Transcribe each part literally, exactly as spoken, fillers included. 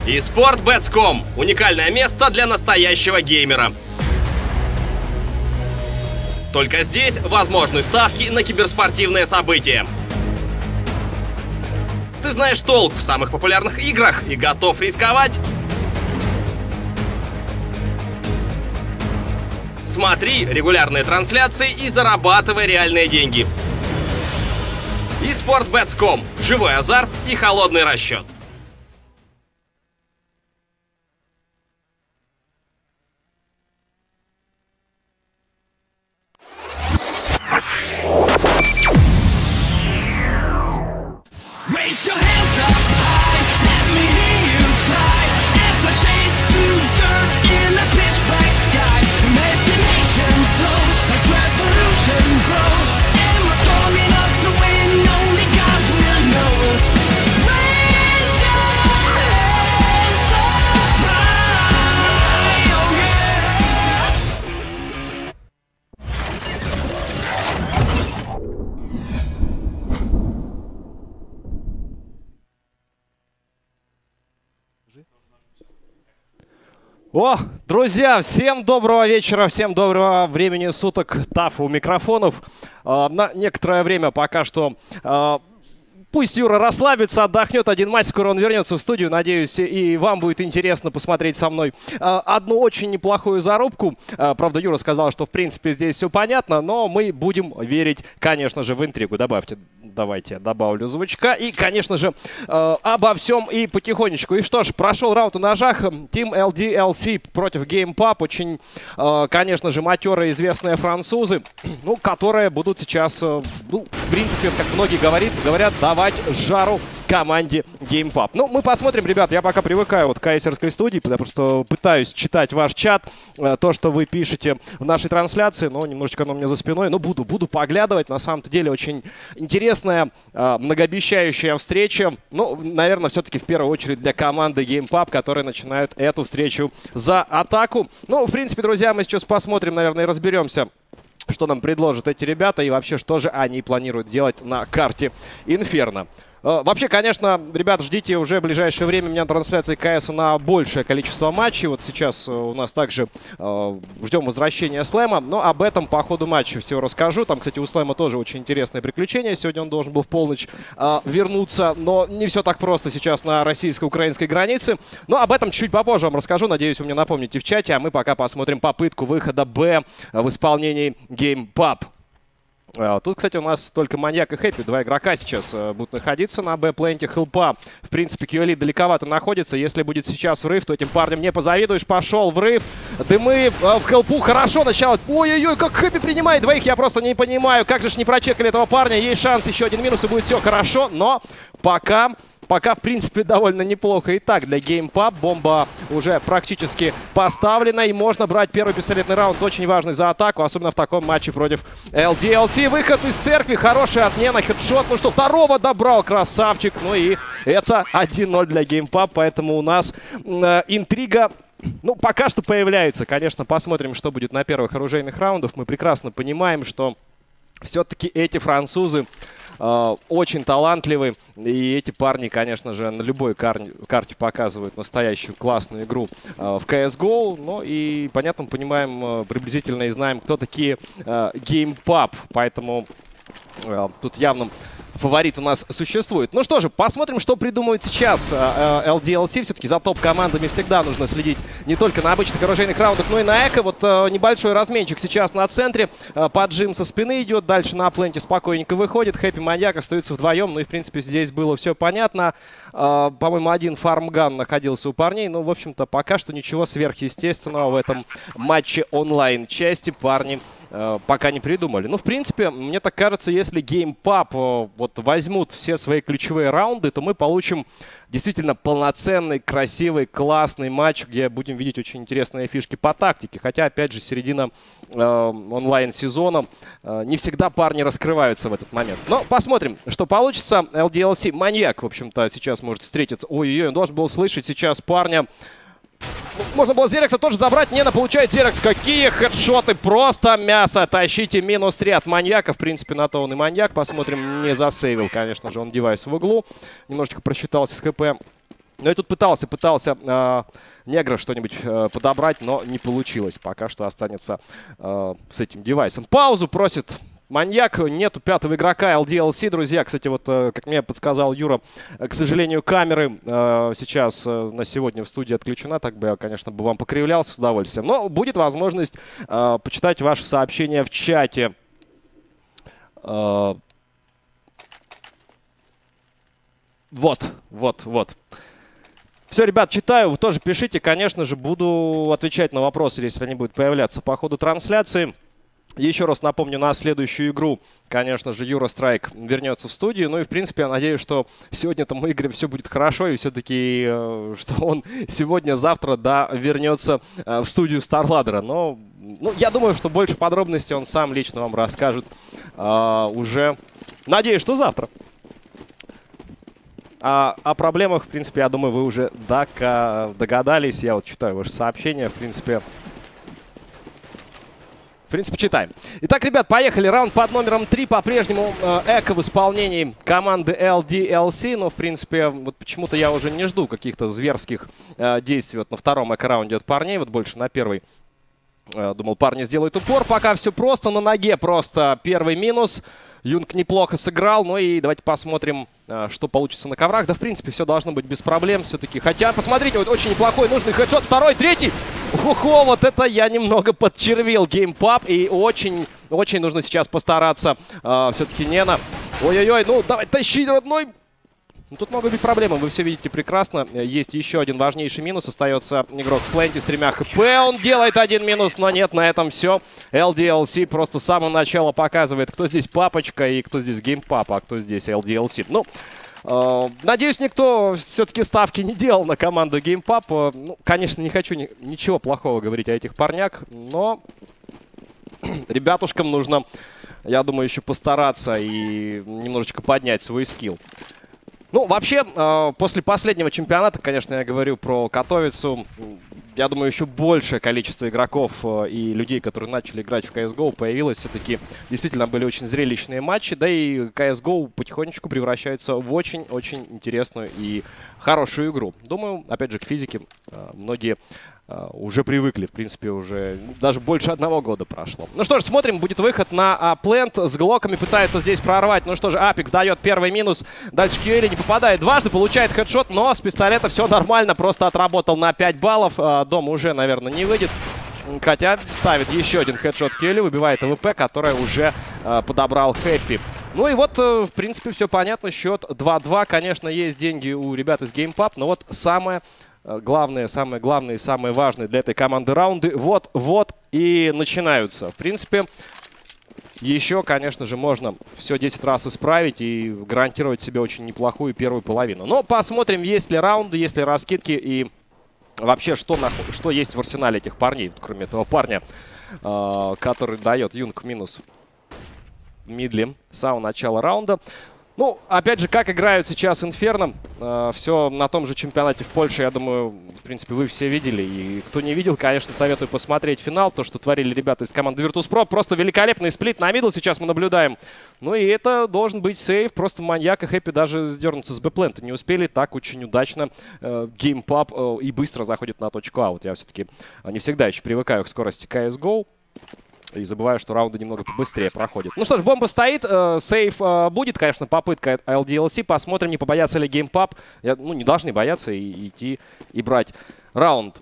eSportBets точка ком – уникальное место для настоящего геймера. Только здесь возможны ставки на киберспортивные события. Ты знаешь толк в самых популярных играх и готов рисковать? Смотри регулярные трансляции и зарабатывай реальные деньги. eSportBets точка ком – живой азарт и холодный расчет. О, друзья, всем доброго вечера, всем доброго времени суток. Таф у микрофонов. Э, на некоторое время пока что э, пусть Юра расслабится, отдохнет один матч, скоро он вернется в студию. Надеюсь, и вам будет интересно посмотреть со мной э, одну очень неплохую зарубку. Э, правда, Юра сказал, что в принципе здесь все понятно, но мы будем верить, конечно же, в интригу. Добавьте. Давайте я добавлю звучка. И, конечно же, э, обо всем и потихонечку. И что ж, прошел раунд на ножах. Team эл ди эл си против GamePub. Очень, э, конечно же, матерые известные французы, ну, которые будут сейчас, э, ну, в принципе, как многие говорят, говорят, давать жару команде GamePub. Ну, мы посмотрим, ребят. Я пока привыкаю вот к айсерской студии, потому что пытаюсь читать ваш чат, э, то, что вы пишете в нашей трансляции, но немножечко оно у меня за спиной. Но буду, буду поглядывать. На самом-то деле очень интересно. Многообещающая встреча. Ну, наверное, все-таки в первую очередь для команды GamePub, которые начинают эту встречу за атаку. Ну, в принципе, друзья, мы сейчас посмотрим, наверное, и разберемся, что нам предложат эти ребята и вообще, что же они планируют делать на карте Инферно. Вообще, конечно, ребят, ждите уже в ближайшее время меня трансляции КС на большее количество матчей. Вот сейчас у нас также э, ждем возвращения Слэма, но об этом по ходу матча все расскажу. Там, кстати, у Слэма тоже очень интересное приключение. Сегодня он должен был в полночь э, вернуться, но не все так просто сейчас на российско-украинской границе. Но об этом чуть попозже вам расскажу. Надеюсь, вы мне напомните в чате, а мы пока посмотрим попытку выхода Б в исполнении GamePub. Тут, кстати, у нас только Маньяк и Хэппи, два игрока сейчас uh, будут находиться на Б-пленте. Хелпа, в принципе, Кьюэли далековато находится. Если будет сейчас врыв, то этим парням не позавидуешь. Пошел врыв. Дымы uh, в Хелпу хорошо начало. Ой-ой-ой, как Хэппи принимает двоих, я просто не понимаю. Как же ж не прочекали этого парня. Есть шанс, еще один минус, и будет все хорошо. Но пока... Пока, в принципе, довольно неплохо и так для GamePub. Бомба уже практически поставлена. И можно брать первый пистолетный раунд. Очень важный за атаку. Особенно в таком матче против эл ди эл си. Выход из церкви. Хорошая отмена. Хедшот. Ну что, второго добрал. Красавчик. Ну и это один ноль для GamePub. Поэтому у нас э, интрига... Ну, пока что появляется. Конечно, посмотрим, что будет на первых оружейных раундах. Мы прекрасно понимаем, что все-таки эти французы э, очень талантливы. И эти парни, конечно же, на любой кар карте показывают настоящую классную игру э, в си эс го. Ну и, понятно, мы понимаем э, приблизительно и знаем, кто такие э, GamePub. Поэтому э, тут явно... фаворит у нас существует. Ну что же, посмотрим, что придумывает сейчас эл ди эл си. Все-таки за топ-командами всегда нужно следить не только на обычных оружейных раундах, но и на эко. Вот э, небольшой разменчик сейчас на центре. Э, поджим со спины идет. Дальше на пленте спокойненько выходит. Хэппи, Маньяк остаются вдвоем. Ну и, в принципе, здесь было все понятно. Э, По-моему, один фармган находился у парней. Ну, в общем-то, пока что ничего сверхъестественного в этом матче онлайн-части парни Uh, пока не придумали. Ну, в принципе, мне так кажется, если GamePub uh, вот возьмут все свои ключевые раунды, то мы получим действительно полноценный, красивый, классный матч, где будем видеть очень интересные фишки по тактике. Хотя, опять же, середина uh, онлайн-сезона. Uh, не всегда парни раскрываются в этот момент. Но посмотрим, что получится. эл ди эл си Маньяк, в общем-то, сейчас может встретиться. Ой-ой-ой, он должен был слышать сейчас парня. Можно было Зерекса тоже забрать. Не, на получает Зерекс. Какие хедшоты. Просто мясо. Тащите минус три от Маньяка. В принципе, на то он и Маньяк. Посмотрим. Не засейвил, конечно же, он девайс в углу. Немножечко просчитался с ХП. Ну и тут пытался, пытался э, негра что-нибудь э, подобрать, но не получилось. Пока что останется э, с этим девайсом. Паузу просит Маньяк. Нету пятого игрока эл ди эл си, друзья. Кстати, вот, э, как мне подсказал Юра, э, к сожалению, камеры э, сейчас э, на сегодня в студии отключена. Так бы я, конечно, бы вам покривлялся с удовольствием. Но будет возможность э, почитать ваши сообщения в чате. Э, вот, вот, вот. Все, ребят, читаю. Вы тоже пишите. Конечно же, буду отвечать на вопросы, если они будут появляться по ходу трансляции. Еще раз напомню, на следующую игру, конечно же, Юра Страйк вернется в студию. Ну и, в принципе, я надеюсь, что сегодня-то мы игре все будет хорошо. И все-таки, э, что он сегодня-завтра, да, вернется э, в студию StarLadder. Но, ну, я думаю, что больше подробностей он сам лично вам расскажет э, уже, надеюсь, что завтра. А, о проблемах, в принципе, я думаю, вы уже догадались. Я вот читаю ваши сообщения, в принципе... В принципе, читаем. Итак, ребят, поехали. Раунд под номером три. По-прежнему э, эко в исполнении команды эл ди эл си. Но, в принципе, вот почему-то я уже не жду каких-то зверских э, действий вот на втором эко-раунде от парней. Вот больше на первый. Э, думал, парни сделают упор. Пока все просто. На ноге просто первый минус. Юнг неплохо сыграл. Ну и давайте посмотрим, э, что получится на коврах. Да, в принципе, все должно быть без проблем все-таки. Хотя, посмотрите, вот очень неплохой нужный хедшот. Второй, третий. Ого, вот это я немного подчервил геймпаб. И очень, очень нужно сейчас постараться. Э, все-таки Нена. Ой-ой-ой, ну давай тащи, родной. Ну, тут могут быть проблемы, вы все видите прекрасно. Есть еще один важнейший минус. Остается игрок Plenty с тремя хп. Он делает один минус, но нет, на этом все. эл ди эл си просто с самого начала показывает, кто здесь папочка и кто здесь геймпап, а кто здесь эл ди эл си. Ну, э, надеюсь, никто все-таки ставки не делал на команду геймпап. Ну, конечно, не хочу ни ничего плохого говорить о этих парнях, но ребятушкам нужно, я думаю, еще постараться и немножечко поднять свой скилл. Ну, вообще, э, после последнего чемпионата, конечно, я говорю про Катовицу, я думаю, еще большее количество игроков э, и людей, которые начали играть в си эс го, появилось. Все-таки действительно были очень зрелищные матчи, да и си эс го потихонечку превращается в очень-очень интересную и хорошую игру. Думаю, опять же, к физике э, многие... Uh, уже привыкли, в принципе, уже даже больше одного года прошло. Ну что ж, смотрим, будет выход на Плент. Uh, с глоками пытаются здесь прорвать. Ну что же, Апекс дает первый минус. Дальше Кьюэли не попадает дважды, получает хедшот, но с пистолета все нормально. Просто отработал на пять баллов. Uh, дом уже, наверное, не выйдет. Хотя ставит еще один хедшот Кьюэли, выбивает АВП, который уже uh, подобрал Хэппи. Ну и вот, uh, в принципе, все понятно. Счет два-два. Конечно, есть деньги у ребят из геймпаб, но вот самое... Главное, самое главное и самое важное для этой команды раунды вот-вот и начинаются. В принципе, еще, конечно же, можно все десять раз исправить и гарантировать себе очень неплохую первую половину. Но посмотрим, есть ли раунды, есть ли раскидки и вообще, что, на, что есть в арсенале этих парней, кроме этого парня, э, который дает Юнг минус мидли с самого начала раунда. Ну, опять же, как играют сейчас Инферно, э, все на том же чемпионате в Польше, я думаю, в принципе, вы все видели. И кто не видел, конечно, советую посмотреть финал, то, что творили ребята из команды Virtus.pro. Просто великолепный сплит на мидл сейчас мы наблюдаем. Ну и это должен быть сейф, просто Маньяк и Хэппи даже сдернуться с Б-плента не успели. Так очень удачно э, геймпаб э, и быстро заходит на точку А. Вот я все-таки не всегда еще привыкаю к скорости си эс го. И забываю, что раунды немного побыстрее проходят. Ну что ж, бомба стоит. Э, сейф э, будет, конечно, попытка эл ди эл си. Посмотрим, не побоятся ли геймпаб. Я, ну, не должны бояться и идти и брать раунд.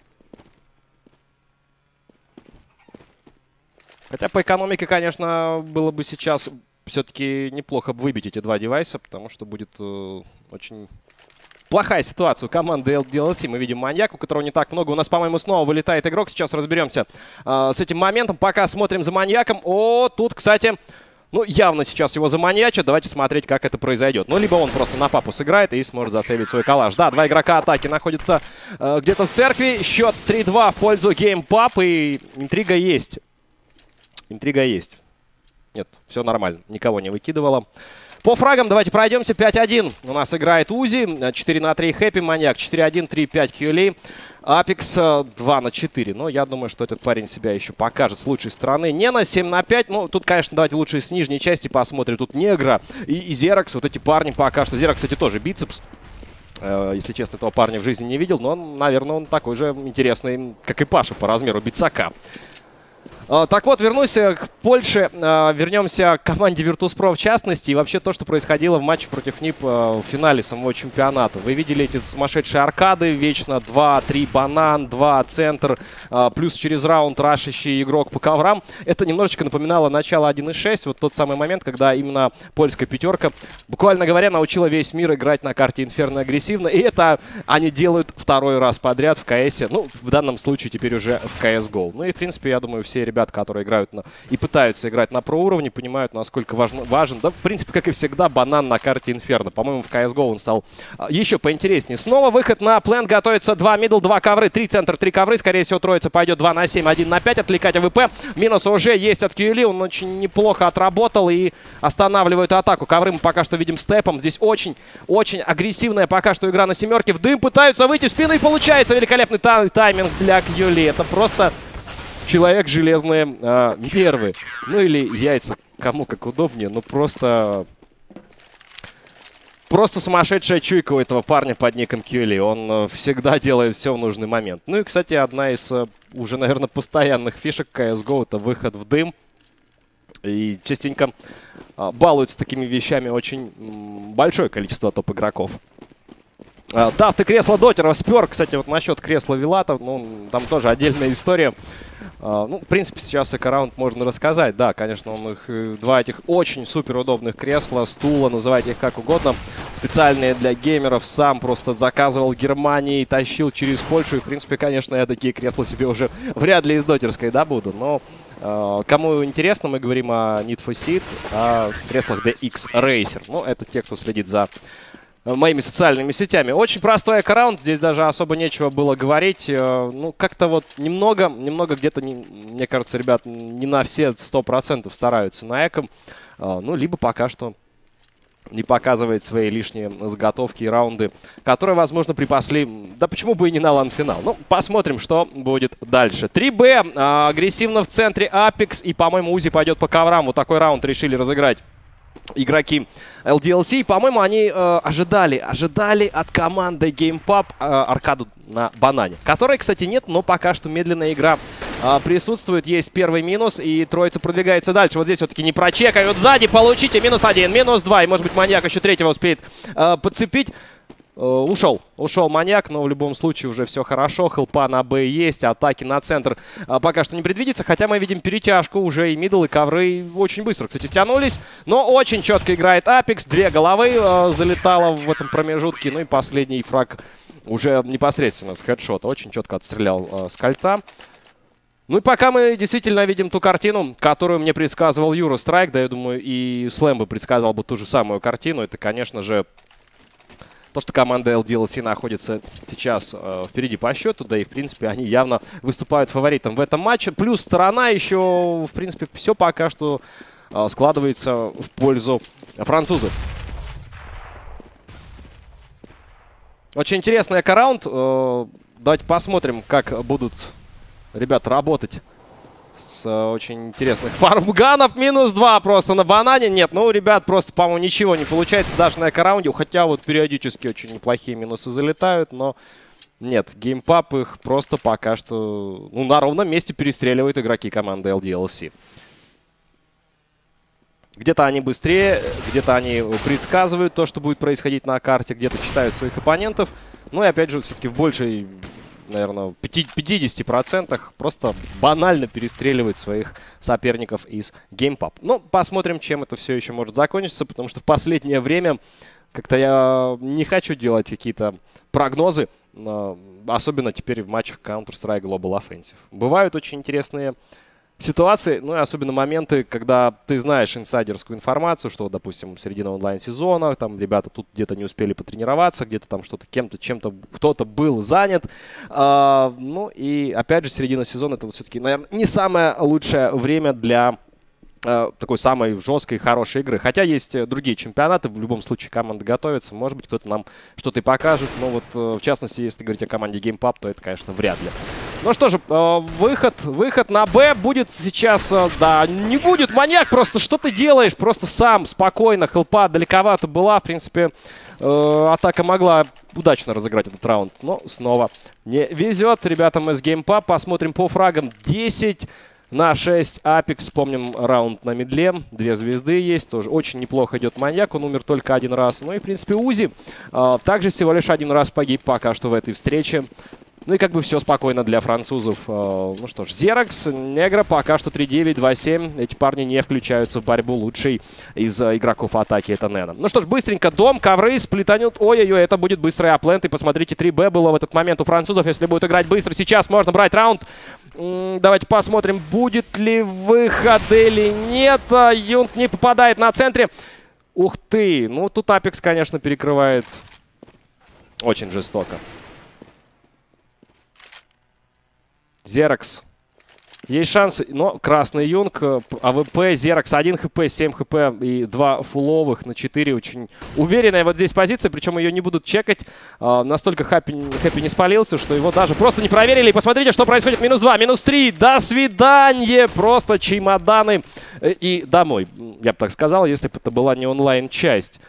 Хотя по экономике, конечно, было бы сейчас все-таки неплохо выбить эти два девайса, потому что будет э, очень... Плохая ситуация у команды эл ди эл си. Мы видим Маньяк, у которого не так много. У нас, по-моему, снова вылетает игрок. Сейчас разберемся э, с этим моментом. Пока смотрим за Маньяком. О, тут, кстати, ну, явно сейчас его заманьячат. Давайте смотреть, как это произойдет. Ну, либо он просто на папу сыграет и сможет засейвить свой коллаж. Да, два игрока атаки находятся э, где-то в церкви. Счет три-два в пользу геймпаб. И интрига есть. Интрига есть. Нет, все нормально. Никого не выкидывало. По фрагам давайте пройдемся. пять один. У нас играет Узи. четыре на три Хэппи. Маньяк. четыре один, три пять Кьюли. Апекс два на четыре. Но я думаю, что этот парень себя еще покажет с лучшей стороны. Нена семь на пять. Ну, тут, конечно, давайте лучше с нижней части посмотрим. Тут Негра и, и Зеракс. Вот эти парни пока что. Зеракс, кстати, тоже бицепс. Если честно, этого парня в жизни не видел, но, наверное, он такой же интересный, как и Паша, по размеру Бицака. Так вот, вернусь к Польше, вернемся к команде Virtus.pro в частности, и вообще то, что происходило в матче против НИП в финале самого чемпионата. Вы видели эти сумасшедшие аркады, вечно два-три банан, два центр, плюс через раунд рашащий игрок по коврам. Это немножечко напоминало начало один и шесть, вот тот самый момент, когда именно польская пятерка, буквально говоря, научила весь мир играть на карте Инферно агрессивно, и это они делают второй раз подряд в КСе, ну, в данном случае теперь уже в си эс го. Ну и, в принципе, я думаю, все ребята, которые играют на, и пытаются играть на про-уровне, понимают, насколько важен, важен, да, в принципе, как и всегда, банан на карте Инферно. По-моему, в си эс го он стал а, еще поинтереснее. Снова выход на плент, готовится два мидл, два ковры, три центр, три ковры. Скорее всего, троица пойдет два на семь, один на пять, отвлекать АВП. Минус уже есть от Кьюли, он очень неплохо отработал и останавливает атаку. Ковры мы пока что видим степом. Здесь очень-очень агрессивная пока что игра на семерке. В дым пытаются выйти в спину, и получается великолепный тай тайминг для Кьюли. Это просто... Человек железные а, нервы. Ну или яйца, кому как удобнее. Ну просто... Просто сумасшедшая чуйка у этого парня под ником Кьюли. Он а, всегда делает все в нужный момент. Ну и, кстати, одна из а, уже, наверное, постоянных фишек си эс го — это выход в дым. И частенько а, балуются такими вещами очень м, большое количество топ-игроков. А, Тафт и кресло Дотеров спер. Кстати, вот насчет кресла Вилата, ну, там тоже отдельная история. Uh, ну, в принципе, сейчас эко-раунд можно рассказать. Да, конечно, он их, два этих очень супер удобных кресла, стула, называйте их как угодно. Специальные для геймеров. Сам просто заказывал в Германии, тащил через Польшу. И, в принципе, конечно, я такие кресла себе уже вряд ли из дотерской добуду. Но uh, кому интересно, мы говорим о Need for Speed, о креслах ди икс Racer. Ну, это те, кто следит за моими социальными сетями. Очень простой эко-раунд, здесь даже особо нечего было говорить. Ну, как-то вот немного, немного где-то, мне кажется, ребят, не на все сто процентов стараются на эко. Ну, либо пока что не показывает свои лишние заготовки и раунды, которые, возможно, припасли, да почему бы и не на лан-финал. Ну, посмотрим, что будет дальше. три бэ, агрессивно в центре Апекс, и, по-моему, Узи пойдет по коврам. Вот такой раунд решили разыграть игроки эл ди эл си. По-моему, они э, ожидали, ожидали от команды GamePub э, аркаду на банане, которой, кстати, нет, но пока что медленная игра э, присутствует. Есть первый минус, и троица продвигается дальше. Вот здесь все-таки не прочекают. Сзади получите минус один, минус два, и, может быть, маньяк еще третьего успеет э, подцепить. Ушел, ушел маньяк, но в любом случае уже все хорошо. Хелпа на Б есть, атаки на центр а, пока что не предвидится. Хотя мы видим перетяжку уже, и мидл, и ковры очень быстро, кстати, стянулись. Но очень четко играет Апекс. Две головы а, залетало в этом промежутке. Ну и последний фраг уже непосредственно с хедшота. Очень четко отстрелял а, с кольца. Ну и пока мы действительно видим ту картину, которую мне предсказывал Юра Страйк. Да, я думаю, и Слэм бы предсказал бы ту же самую картину. Это, конечно же, то, что команда эл ди эл си находится сейчас э, впереди по счету, да и, в принципе, они явно выступают фаворитом в этом матче. Плюс сторона еще, в принципе, все пока что э, складывается в пользу французов. Очень интересный эко-раунд. Э, давайте посмотрим, как будут ребята работать с э, очень интересных фармганов. Минус два просто на банане. Нет, ну, ребят, просто, по-моему, ничего не получается даже на эко-раунде. Хотя вот периодически очень неплохие минусы залетают, но нет, GamePub их просто пока что, ну, на ровном месте перестреливают игроки команды эл ди эл си. Где-то они быстрее, где-то они предсказывают то, что будет происходить на карте, где-то читают своих оппонентов. Ну и опять же, все-таки в большей, наверное, пятидесяти процентах просто банально перестреливает своих соперников из GamePub. Ну, посмотрим, чем это все еще может закончиться, потому что в последнее время как-то я не хочу делать какие-то прогнозы, особенно теперь в матчах Counter-Strike Global Offensive. Бывают очень интересные ситуации, ну и особенно моменты, когда ты знаешь инсайдерскую информацию, что, допустим, середина онлайн-сезона, там ребята тут где-то не успели потренироваться, где-то там что-то кем-то, чем-то, кто-то был занят. А, ну и, опять же, середина сезона — это вот все-таки, наверное, не самое лучшее время для а, такой самой жесткой и хорошей игры. Хотя есть другие чемпионаты, в любом случае команда готовится, может быть, кто-то нам что-то и покажет, но вот, в частности, если говорить о команде GamePub, то это, конечно, вряд ли. Ну что же, выход, выход на Б будет сейчас, да, не будет, маньяк, просто что ты делаешь, просто сам, спокойно, хелпа далековато была, в принципе, атака могла удачно разыграть этот раунд. Но снова не везет ребятам из GamePub. Посмотрим по фрагам. десять на шесть. Апекс. Помним раунд на мидле. Две звезды есть. Тоже очень неплохо идет маньяк. Он умер только один раз. Ну и, в принципе, Узи а, также всего лишь один раз погиб пока что в этой встрече. Ну и как бы все спокойно для французов. Ну что ж, Зеракс, Негра пока что три девять, два семь. Эти парни не включаются в борьбу. Лучший из игроков атаки это Нена. Ну что ж, быстренько дом, ковры, сплетанют. Ой-ой-ой, это будет быстрый аплент. И посмотрите, три бэ было в этот момент у французов. Если будет играть быстро, сейчас можно брать раунд. Давайте посмотрим, будет ли выход или нет. Юнг не попадает на центре. Ух ты, ну тут Апекс, конечно, перекрывает очень жестоко. Зеракс. Есть шанс, но красный Юнг, АВП, Зеракс один хп, семь хп и два фуловых на четыре. Очень уверенная вот здесь позиция, причем ее не будут чекать. А, настолько Хэппи, Хэппи не спалился, что его даже просто не проверили. И посмотрите, что происходит. Минус два, минус три, до свидания. Просто чемоданы и домой, я бы так сказал, если бы это была не онлайн-часть.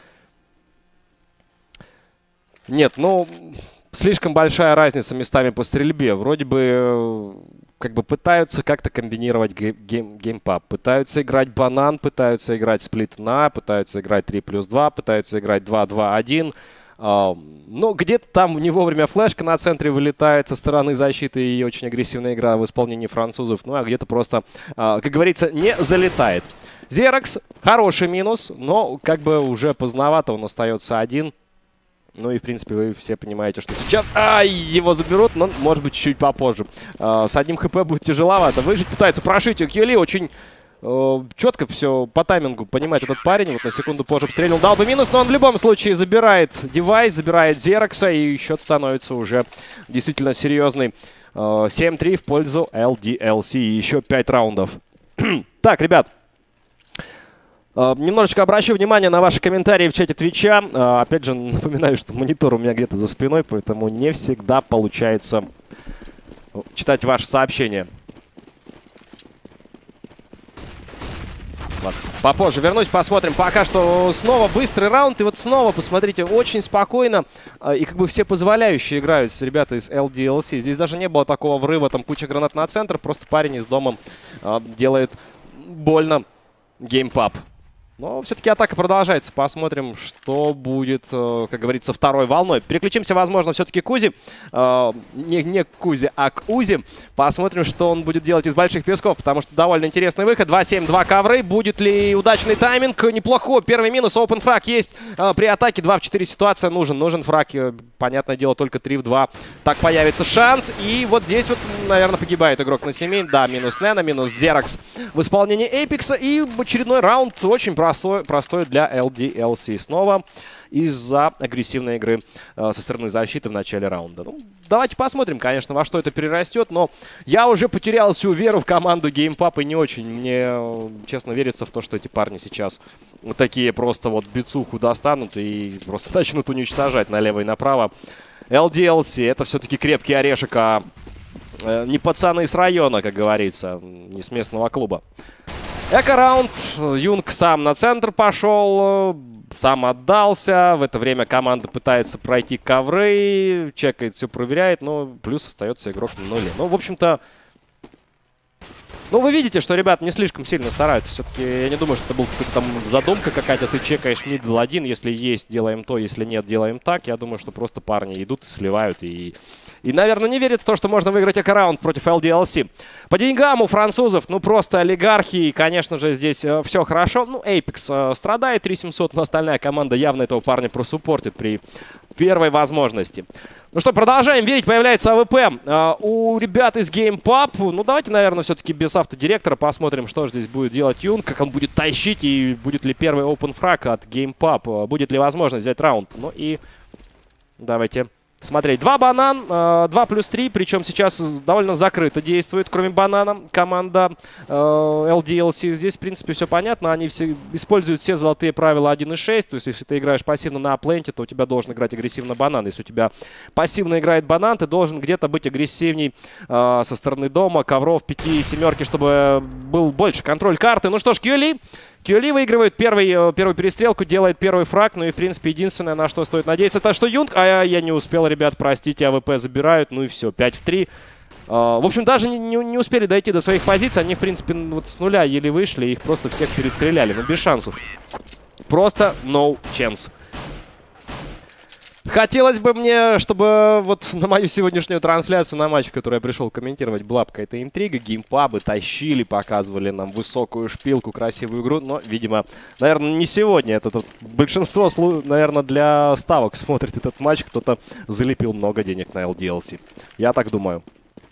Нет, ну... Слишком большая разница местами по стрельбе. Вроде бы как бы пытаются как-то комбинировать гейм, геймпаб. Пытаются играть банан, пытаются играть сплит на, пытаются играть три плюс два, пытаются играть два два один. Uh, но где-то там не вовремя флешка на центре вылетает со стороны защиты и очень агрессивная игра в исполнении французов. Ну а где-то просто, uh, как говорится, не залетает. Зеракс хороший минус, но как бы уже поздновато, он остается один. Ну и, в принципе, вы все понимаете, что сейчас ай, его заберут, но, может быть, чуть-чуть попозже. А, с одним хп будет тяжеловато. Выжить пытается прошить. Кьюли очень э, четко все по таймингу понимает этот парень. Вот на секунду позже обстрелил. Дал бы минус, но он в любом случае забирает девайс, забирает Зеракса. И счет становится уже действительно серьезный. Э, семь три в пользу эл ди эл си. И еще пять раундов. Так, ребят. Uh, немножечко обращу внимание на ваши комментарии в чате Твича. Uh, опять же, напоминаю, что монитор у меня где-то за спиной, поэтому не всегда получается читать ваши сообщения. Ладно, попозже вернусь, посмотрим. Пока что снова быстрый раунд. И вот снова, посмотрите, очень спокойно uh, и как бы все позволяющие играют ребята из эл ди эл си. Здесь даже не было такого врыва, там куча гранат на центр. Просто парень из дома uh, делает больно GamePub. Но все-таки атака продолжается. Посмотрим, что будет, как говорится, второй волной. Переключимся, возможно, все-таки к Узи. Не, не к Узи, а к Узи. Посмотрим, что он будет делать из больших песков, потому что довольно интересный выход. два семь, два ковры. Будет ли удачный тайминг? Неплохо. Первый минус. Open фраг есть при атаке. два в четыре ситуация нужен. Нужен фраг. Понятное дело, только три в два. Так появится шанс. И вот здесь вот, наверное, погибает игрок на семи. Да, минус Нена, минус Зеракс в исполнении Эйпекса. И очередной раунд очень простой. Простой, простой для эл ди эл си. Снова из-за агрессивной игры э, со стороны защиты в начале раунда. Ну, давайте посмотрим, конечно, во что это перерастет. Но я уже потерял всю веру в команду GamePub и не очень. Мне, э, честно, верится в то, что эти парни сейчас вот такие просто вот бицуху достанут и просто начнут уничтожать налево и направо. эл ди эл си — это все-таки крепкий орешек, а э, не пацаны с района, как говорится, не с местного клуба. Эко-раунд. Юнг сам на центр пошел, сам отдался. В это время команда пытается пройти ковры, чекает, все проверяет, но плюс остается игрок на нуле. Ну, в общем-то, ну, вы видите, что ребят не слишком сильно стараются. Все-таки я не думаю, что это была там задумка какая-то. Ты чекаешь мидл один, если есть, делаем то, если нет, делаем так. Я думаю, что просто парни идут и сливают. И, и наверное, не верят в то, что можно выиграть эко-раунд против эл ди эл си. По деньгам у французов, ну, просто олигархи. И, конечно же, здесь э, все хорошо. Ну, Эйпекс э, страдает, три семьсот, но остальная команда явно этого парня просуппортит при первой возможности. Ну что, продолжаем верить. Появляется АВП э, у ребят из GamePub. Ну, давайте, наверное, все-таки без автодиректора посмотрим, что же здесь будет делать Юнг, как он будет тащить, и будет ли первый open фраг от GamePub, будет ли возможность взять раунд. Ну и давайте смотреть. Два банан, два плюс три, причем сейчас довольно закрыто действует, кроме банана, команда э, эл ди эл си. Здесь, в принципе, все понятно. Они все используют все золотые правила один и шесть. То есть, если ты играешь пассивно на апленте, то у тебя должен играть агрессивно банан. Если у тебя пассивно играет банан, ты должен где-то быть агрессивней э, со стороны дома, ковров, пяти, семерки, чтобы был больше контроль карты. Ну что ж, Кьюли. Кьюли выигрывает первый, первую перестрелку, делает первый фраг. Ну и, в принципе, единственное, на что стоит надеяться, это что Юнг... А я не успел, ребят, простите, АВП забирают. Ну и все, пять в три. В общем, даже не, не, не успели дойти до своих позиций. Они, в принципе, вот с нуля еле вышли. Их просто всех перестреляли. Ну, без шансов. Просто no chance. Хотелось бы мне, чтобы вот на мою сегодняшнюю трансляцию, на матч, в который я пришел комментировать, была какая-то интрига. Геймпабы тащили, показывали нам высокую шпилку, красивую игру. Но, видимо, наверное, не сегодня. Это тут большинство, наверное, для ставок смотрит этот матч. Кто-то залепил много денег на эл ди эл си. Я так думаю.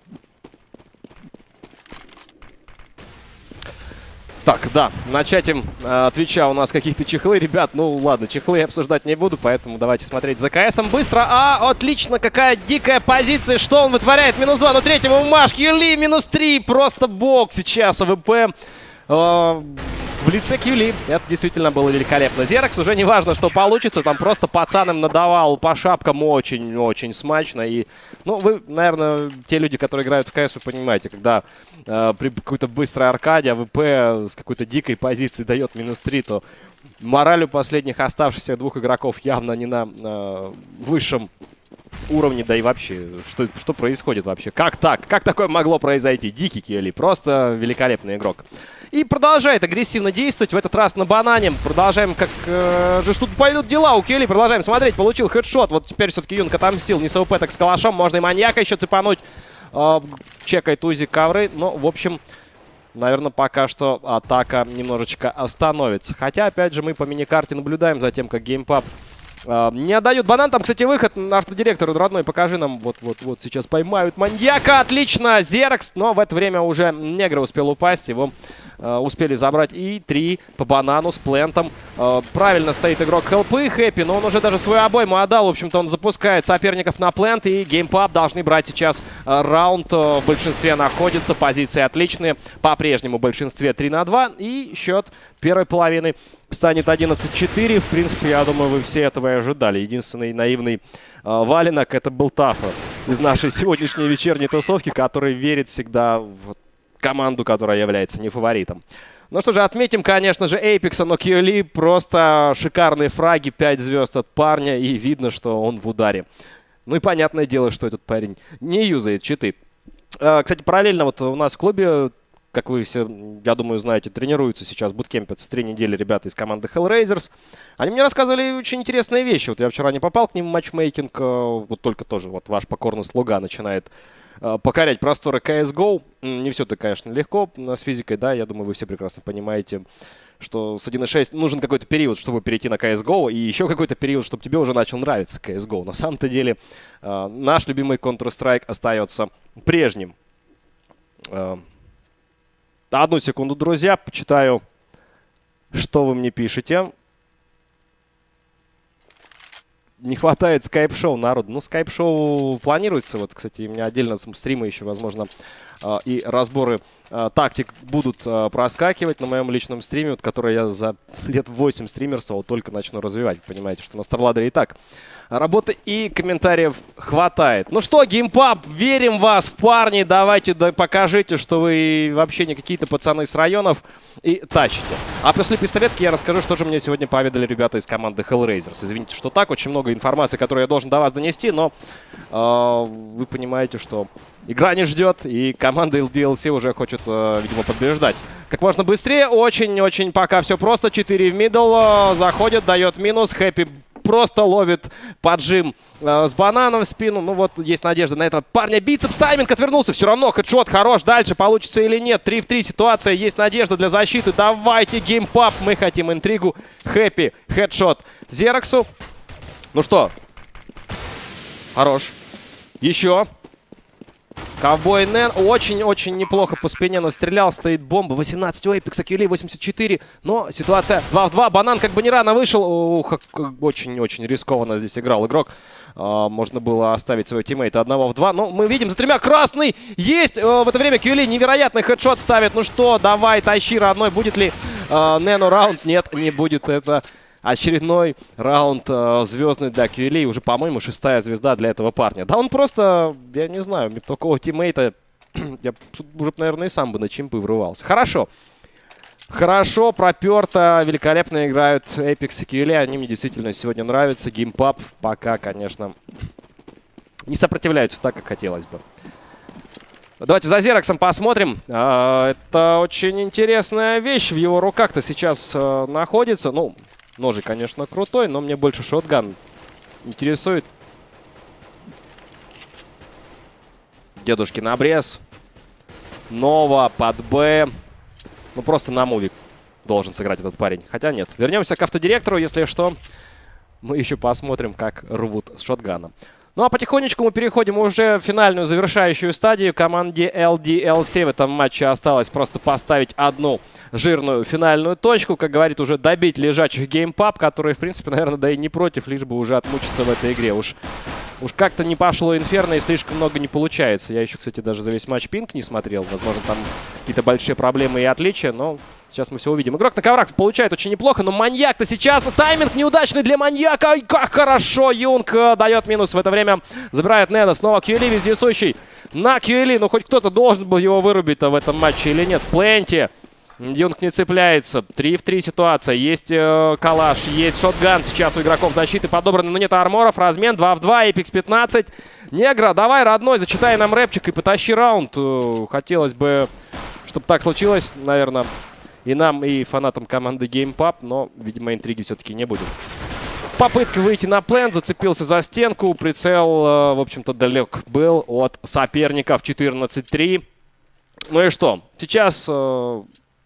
Так, да, на чате э, Твича у нас какие-то чехлы. Ребят, ну ладно, чехлы я обсуждать не буду, поэтому давайте смотреть за КСом быстро. А, отлично, какая дикая позиция, что он вытворяет. Минус два, но третьего Маш, Кьюли, минус три, просто бог сейчас, АВП э, в лице Кьюли. Это действительно было великолепно. Зеракс уже не важно, что получится, там просто пацан им надавал по шапкам очень-очень смачно. И, ну, вы, наверное, те люди, которые играют в КС, вы понимаете, когда э, при какой-то быстрой аркаде АВП с какой-то дикой позиции дает минус три, то мораль у последних оставшихся двух игроков явно не на э, высшем уровне, да и вообще, что, что происходит вообще? Как так? Как такое могло произойти? Дикий Кьюли, просто великолепный игрок. И продолжает агрессивно действовать, в этот раз на банане. Продолжаем, как э, же тут пойдут дела у Кьюли. Продолжаем смотреть, получил хедшот. Вот теперь все-таки Юнг отомстил, не с АВП, так с калашом. Можно и маньяка еще цепануть. Э, чекает Узи ковры, но, в общем... Наверное, пока что атака немножечко остановится. Хотя, опять же, мы по миникарте наблюдаем за тем, как геймпаб э, не отдают банан. Там, кстати, выход. Автодиректор родной, покажи нам. Вот-вот-вот сейчас поймают маньяка. Отлично, Зеракс. Но в это время уже Негра успел упасть. Его э, успели забрать. И три по банану с плентом. Э, правильно стоит игрок Хелпы, Хэппи. Но он уже даже свою обойму отдал. В общем-то, он запускает соперников на плент. И геймпаб должны брать сейчас э, раунд. Э, в большинстве находится. Позиции отличные. По-прежнему в большинстве три на два. И счет первой половины станет одиннадцать четыре. В принципе, я думаю, вы все этого и ожидали. Единственный наивный э, валенок — это был Тафа из нашей сегодняшней вечерней тусовки, который верит всегда в команду, которая является не фаворитом. Ну что же, отметим, конечно же, Эйпекса, но Кьюли просто шикарные фраги, пять звезд от парня, и видно, что он в ударе. Ну и понятное дело, что этот парень не юзает читы. Э, кстати, параллельно вот у нас в клубе, как вы все, я думаю, знаете, тренируются сейчас, буткемпятся три недели ребята из команды Hellraisers. Они мне рассказывали очень интересные вещи. Вот я вчера не попал к ним в матчмейкинг, вот только тоже вот ваш покорный слуга начинает покорять просторы си эс го. Не все-то, конечно, легко с физикой, да, я думаю, вы все прекрасно понимаете, что с один и шесть нужен какой-то период, чтобы перейти на си эс го, и еще какой-то период, чтобы тебе уже начал нравиться си эс го. На самом-то деле наш любимый Counter-Strike остается прежним. Одну секунду, друзья, почитаю, что вы мне пишете. Не хватает скайп-шоу, народ. Ну, скайп-шоу планируется. Вот, кстати, у меня отдельно стримы еще, возможно, и разборы тактик будут проскакивать на моем личном стриме, вот, который я за лет восемь стримерствовал, только начну развивать. Вы понимаете, что на StarLadder и так работы и комментариев хватает. Ну что, геймпаб, верим в вас, парни. Давайте да, покажите, что вы вообще не какие-то пацаны с районов и тащите. А после пистолетки я расскажу, что же мне сегодня поведали ребята из команды Hellraisers. Извините, что так, очень много информации, которую я должен до вас донести, но э, вы понимаете, что игра не ждет, и команда эл ди эл си уже хочет, э, видимо, побеждать. Как можно быстрее, очень-очень пока все просто. четыре в мидл, э, заходит, дает минус, Хэппи просто ловит поджим э, с бананом в спину. Ну вот, есть надежда на этого парня. Бицепс, тайминг отвернулся. Все равно хедшот хорош. Дальше получится или нет. три в три ситуация. Есть надежда для защиты. Давайте, геймпаб. Мы хотим интригу. Хэппи. Хедшот Зераксу. Ну что? Хорош. Еще. Ковбой Нэн очень-очень неплохо по спине настрелял. Стоит бомба. восемнадцать у Эйпекса, Кьюли восемьдесят четыре. Но ситуация два в два. Банан как бы не рано вышел. Очень-очень рискованно здесь играл игрок. А, можно было оставить своего тиммейта одного в два. Но мы видим за тремя красный. Есть. А, в это время Кьюли невероятный хедшот ставит. Ну что, давай, тащи, родной. Будет ли а, Нэну раунд? Нет, не будет. Это очередной раунд э, звездный для Кьюли. Уже, по-моему, шестая звезда для этого парня. Да он просто, я не знаю, такого тиммейта я уже, наверное, и сам бы на чимпы врывался. Хорошо. Хорошо, проперто, великолепно играют Apex и кью эл и. Они мне действительно сегодня нравятся. Геймпап пока, конечно, не сопротивляются так, как хотелось бы. Давайте за Зераксом посмотрим. Это очень интересная вещь. В его руках-то сейчас находится. Ну, ножик, конечно, крутой, но мне больше шотган интересует. Дедушкин обрез. Нова под Б. Ну, просто на мувик должен сыграть этот парень. Хотя нет. Вернемся к автодиректору, если что. Мы еще посмотрим, как рвут с шотганом. Ну, а потихонечку мы переходим уже в финальную завершающую стадию. Команде эл ди эл си в этом матче осталось просто поставить одну жирную финальную точку. Как говорит, уже добить лежачих геймпап, которые, в принципе, наверное, да и не против, лишь бы уже отмучиться в этой игре. Уж, уж как-то не пошло Инферно и слишком много не получается. Я еще, кстати, даже за весь матч пинг не смотрел. Возможно, там какие-то большие проблемы и отличия, но сейчас мы все увидим. Игрок на коврах получает очень неплохо, но маньяк-то сейчас... Тайминг неудачный для маньяка. И как хорошо Юнг дает минус. В это время забирает Неда. Снова кью эл и вездесущий на кью эл и. Ну, хоть кто-то должен был его вырубить-то в этом матче или нет. Пленти. Юнг не цепляется. три в три ситуация. Есть э, калаш, есть шотган. Сейчас у игроков защиты подобраны, но нет арморов. Размен два в два. Apex пятнадцать. Негра, давай, родной, зачитай нам рэпчик и потащи раунд. Хотелось бы, чтобы так случилось, наверное, и нам, и фанатам команды Геймпап, но, видимо, интриги все-таки не будет. Попытка выйти на плен, зацепился за стенку. Прицел, э, в общем-то, далек был от соперников. четырнадцать три. Ну и что? Сейчас... Э,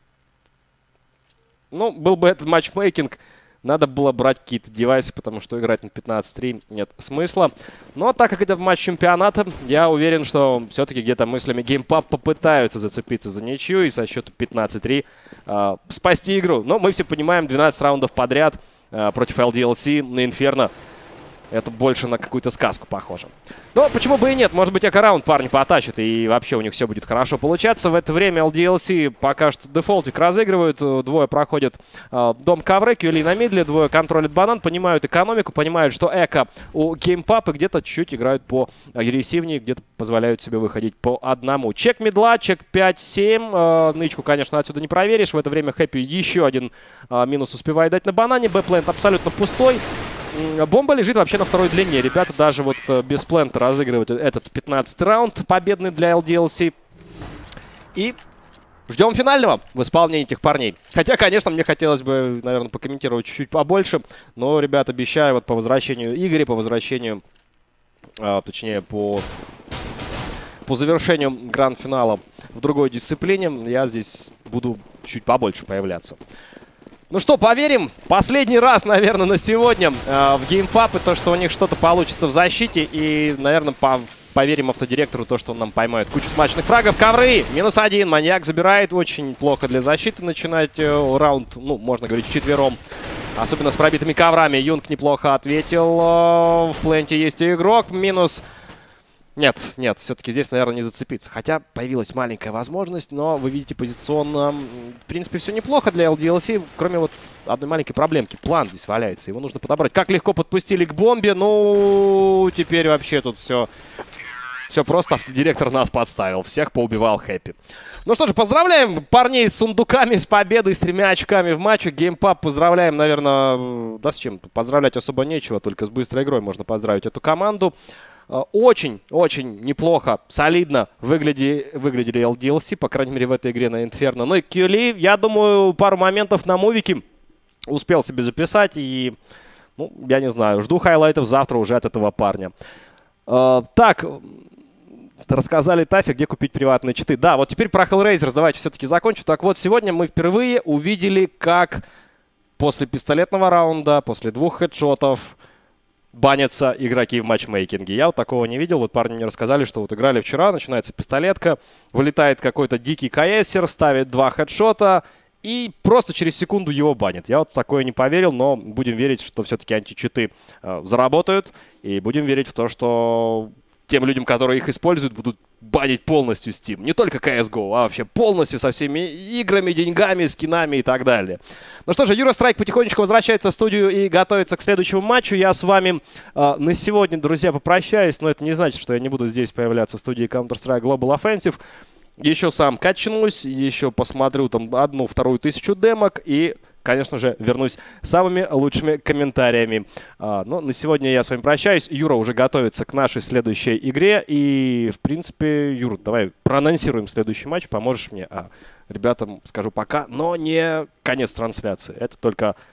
Ну, был бы этот матчмейкинг, надо было брать какие-то девайсы, потому что играть на пятнадцать три нет смысла. Но так как это матч чемпионата, я уверен, что все-таки где-то мыслями Геймпап попытаются зацепиться за ничью и со счету пятнадцать три э, спасти игру. Но мы все понимаем, двенадцать раундов подряд э, против эл ди эл си на Инферно. Это больше на какую-то сказку похоже. Но почему бы и нет? Может быть, эко-раунд парни потащат, и вообще у них все будет хорошо получаться. В это время эл ди эл си пока что дефолтик разыгрывают. Двое проходят э, дом ковры, кью эл и на мидле, двое контролят банан, понимают экономику, понимают, что эко у геймпап, и где-то чуть-чуть играют по агрессивнее, где-то позволяют себе выходить по одному. Чек мидла, чек пять семь. Э, нычку, конечно, отсюда не проверишь. В это время Хэппи еще один э, минус успевает дать на банане. Б-плент абсолютно пустой. Бомба лежит вообще на второй длине. Ребята даже вот без плента разыгрывают этот пятнадцатый раунд, победный для эл ди эл си. И ждем финального в исполнении этих парней. Хотя, конечно, мне хотелось бы, наверное, покомментировать чуть-чуть побольше. Но, ребят, обещаю, вот по возвращению Игоря, по возвращению, а, точнее, по, по завершению гранд-финала в другой дисциплине, я здесь буду чуть побольше появляться. Ну что, поверим? Последний раз, наверное, на сегодня э, в Геймпап, и то, что у них что-то получится в защите. И, наверное, по поверим автодиректору, то, что он нам поймает кучу смачных фрагов. Ковры! Минус один. Маньяк забирает. Очень плохо для защиты начинать э, раунд, ну, можно говорить, вчетвером. Особенно с пробитыми коврами. Юнг неплохо ответил. Э, в пленте есть игрок. Минус... Нет, нет, все-таки здесь, наверное, не зацепиться. Хотя появилась маленькая возможность, но вы видите позиционно, в принципе, все неплохо для эл ди эл си, кроме вот одной маленькой проблемки. План здесь валяется, его нужно подобрать. Как легко подпустили к бомбе, ну, теперь вообще тут все, все просто. Автодиректор нас подставил, всех поубивал Хэппи. Ну что же, поздравляем парней с сундуками, с победой, с тремя очками в матче. Геймпап поздравляем, наверное, да с чем? Поздравлять особо нечего, только с быстрой игрой можно поздравить эту команду. Очень-очень неплохо, солидно выгляди, выглядели эл ди эл си, по крайней мере, в этой игре на Инферно. Ну и кью эл и, я думаю, пару моментов на мувике успел себе записать. И, ну, я не знаю, жду хайлайтов завтра уже от этого парня. Uh, так, рассказали Тафи, где купить приватные читы. Да, вот теперь про Hellraiser давайте все-таки закончу. Так вот, сегодня мы впервые увидели, как после пистолетного раунда, после двух хедшотов банятся игроки в матчмейкинге. Я вот такого не видел. Вот парни мне рассказали, что вот играли вчера, начинается пистолетка, вылетает какой-то дикий каэссер, ставит два хедшота и просто через секунду его банит. Я вот в такое не поверил, но будем верить, что все-таки античиты э, заработают. И будем верить в то, что тем людям, которые их используют, будут банить полностью Steam. Не только си эс го, а вообще полностью со всеми играми, деньгами, скинами и так далее. Ну что же, Eurstrike потихонечку возвращается в студию и готовится к следующему матчу. Я с вами э, на сегодня, друзья, попрощаюсь, но это не значит, что я не буду здесь появляться в студии Counter-Strike Global Offensive. еще сам качнусь, еще посмотрю там одну-вторую тысячу демок и, конечно же, вернусь самыми лучшими комментариями. А, но на сегодня я с вами прощаюсь. Юра уже готовится к нашей следующей игре. И, в принципе, Юра, давай проанонсируем следующий матч. Поможешь мне? А ребятам скажу пока, но не конец трансляции. Это только